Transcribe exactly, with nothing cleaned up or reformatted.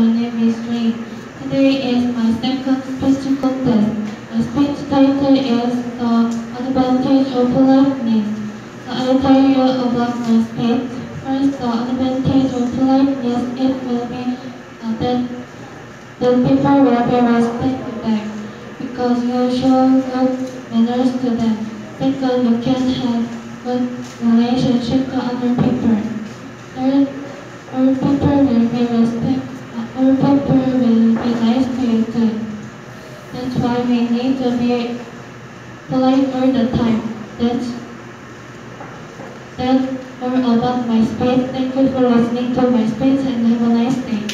my name is Ray. Today is my second speech contest. My speech title is The Advantage of Politeness. So I'll tell you about my speech. First, the advantage of politeness, it will be uh, that, that people will be respect you back because you show good manners to them. Second, you can have good relationship to other people. Third, all people will be respect. uh, All people will be nice to you too. That's why we need to be polite all the time. That's that's all about my speech. Thank you for listening to my speech and have a nice day.